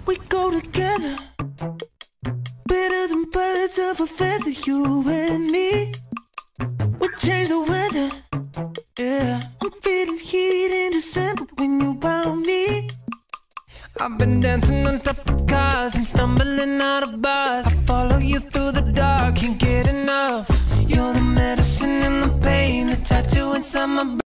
we go together, better than birds of a feather. You and me, we change the weather. Yeah, I'm feeling heat in December when you found me. I've been dancing on top of cars and stumbling out of bars. I follow you through the dark, can't get enough. You're the medicine and the pain, the tattoo inside my brain.